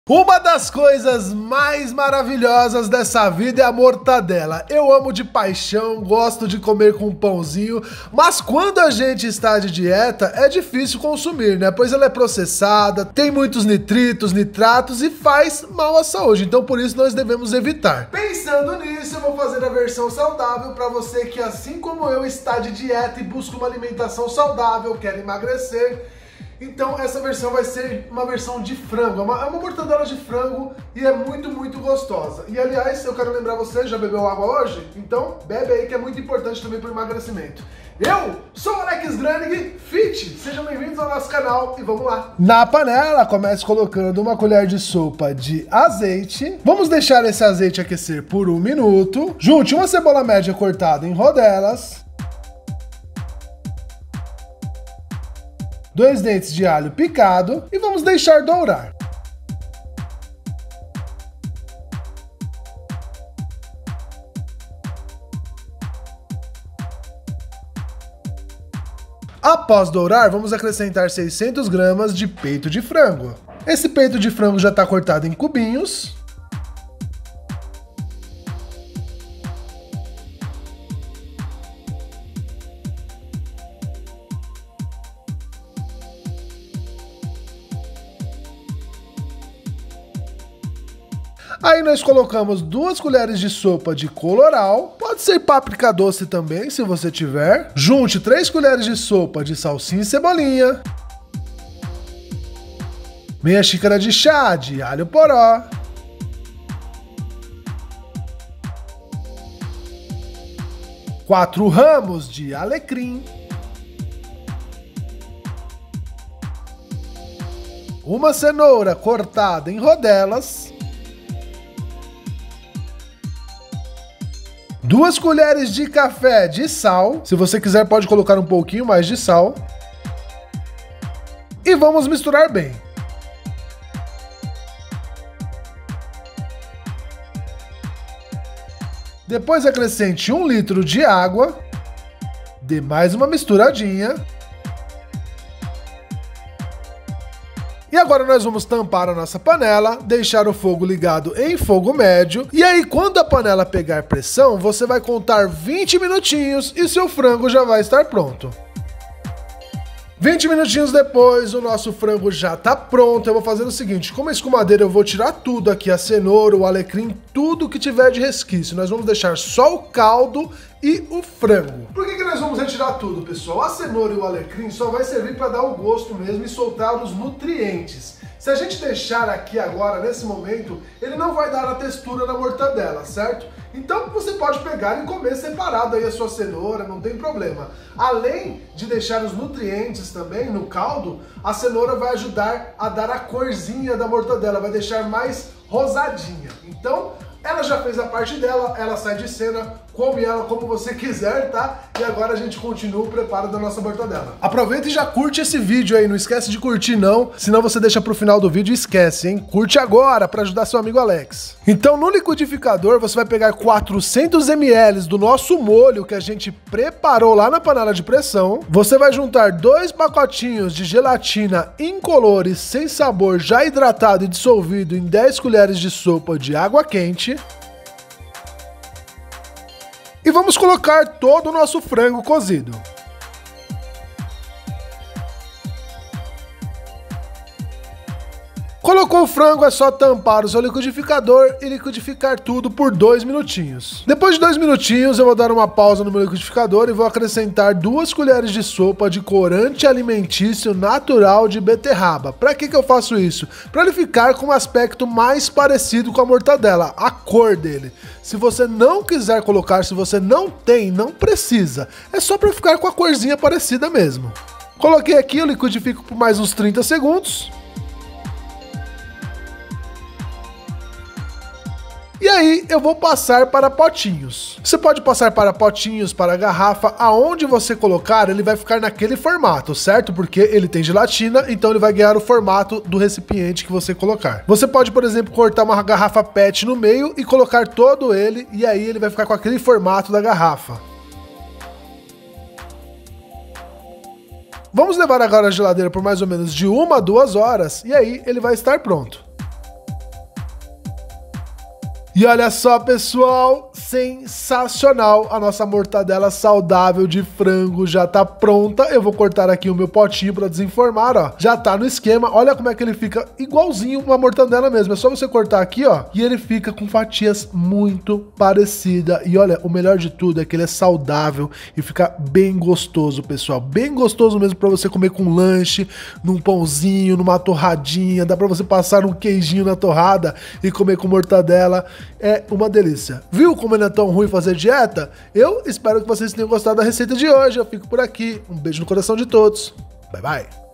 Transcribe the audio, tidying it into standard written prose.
Uma das coisas mais maravilhosas dessa vida é a mortadela. Eu amo de paixão, gosto de comer com pãozinho, mas quando a gente está de dieta é difícil consumir, né? Pois ela é processada, tem muitos nitritos, nitratos e faz mal à saúde, então por isso nós devemos evitar. Pensando nisso, eu vou fazer a versão saudável para você que, assim como eu, está de dieta e busca uma alimentação saudável, quer emagrecer. Então essa versão vai ser uma versão de frango, é uma mortadela de frango e é muito gostosa. E aliás, eu quero lembrar você, já bebeu água hoje? Então bebe aí que é muito importante também para o emagrecimento. Eu sou o Alex Granig, Fit, sejam bem-vindos ao nosso canal e vamos lá. Na panela, comece colocando uma colher de sopa de azeite. Vamos deixar esse azeite aquecer por 1 minuto. Junte uma cebola média cortada em rodelas. 2 dentes de alho picado e vamos deixar dourar. Após dourar, vamos acrescentar 600 gramas de peito de frango. Esse peito de frango já está cortado em cubinhos. Aí nós colocamos 2 colheres de sopa de colorau, pode ser páprica doce também, se você tiver. Junte 3 colheres de sopa de salsinha e cebolinha. Meia xícara de chá de alho poró. Quatro ramos de alecrim. Uma cenoura cortada em rodelas. 2 colheres de café de sal. Se você quiser, pode colocar um pouquinho mais de sal. E vamos misturar bem. Depois acrescente 1 litro de água. Dê mais uma misturadinha. E agora nós vamos tampar a nossa panela, deixar o fogo ligado em fogo médio. E aí, quando a panela pegar pressão, você vai contar 20 minutinhos e seu frango já vai estar pronto. 20 minutinhos depois, o nosso frango já tá pronto. Eu vou fazer o seguinte, com uma escumadeira eu vou tirar tudo aqui, a cenoura, o alecrim, tudo que tiver de resquício. Nós vamos deixar só o caldo e o frango. Por que nós vamos retirar tudo, pessoal? A cenoura e o alecrim só vai servir para dar o gosto mesmo e soltar os nutrientes. Se a gente deixar aqui agora, nesse momento, ele não vai dar a textura na mortadela, certo? Então você pode pegar e comer separado aí a sua cenoura, não tem problema. Além de deixar os nutrientes também no caldo, a cenoura vai ajudar a dar a corzinha da mortadela, vai deixar mais rosadinha. Então, ela já fez a parte dela, ela sai de cena, come ela como você quiser, tá? E agora a gente continua o preparo da nossa mortadela. Aproveita e já curte esse vídeo aí, não esquece de curtir não, senão você deixa pro final do vídeo e esquece, hein? Curte agora para ajudar seu amigo Alex. Então no liquidificador você vai pegar 400 ml do nosso molho que a gente preparou lá na panela de pressão. Você vai juntar 2 pacotinhos de gelatina incolore sem sabor já hidratado e dissolvido em 10 colheres de sopa de água quente. E vamos colocar todo o nosso frango cozido. Colocou o frango, é só tampar o seu liquidificador e liquidificar tudo por 2 minutinhos. Depois de 2 minutinhos, eu vou dar uma pausa no meu liquidificador e vou acrescentar 2 colheres de sopa de corante alimentício natural de beterraba. Para que eu faço isso? Para ele ficar com um aspecto mais parecido com a mortadela, a cor dele. Se você não quiser colocar, se você não tem, não precisa. É só para ficar com a corzinha parecida mesmo. Coloquei aqui, eu liquidifico por mais uns 30 segundos. E aí eu vou passar para potinhos. Você pode passar para potinhos, para garrafa, aonde você colocar, ele vai ficar naquele formato, certo? Porque ele tem gelatina, então ele vai ganhar o formato do recipiente que você colocar. Você pode, por exemplo, cortar uma garrafa PET no meio e colocar todo ele, e aí ele vai ficar com aquele formato da garrafa. Vamos levar agora a geladeira por mais ou menos de 1 a 2 horas, e aí ele vai estar pronto. E olha só, pessoal, sensacional, a nossa mortadela saudável de frango já tá pronta. Eu vou cortar aqui o meu potinho pra desenformar, ó. Já tá no esquema, olha como é que ele fica igualzinho uma mortadela mesmo. É só você cortar aqui, ó, e ele fica com fatias muito parecidas. E olha, o melhor de tudo é que ele é saudável e fica bem gostoso, pessoal. Bem gostoso mesmo pra você comer com lanche, num pãozinho, numa torradinha. Dá pra você passar um queijinho na torrada e comer com mortadela. É uma delícia. Viu como não é tão ruim fazer dieta? Eu espero que vocês tenham gostado da receita de hoje. Eu fico por aqui. Um beijo no coração de todos. Bye, bye.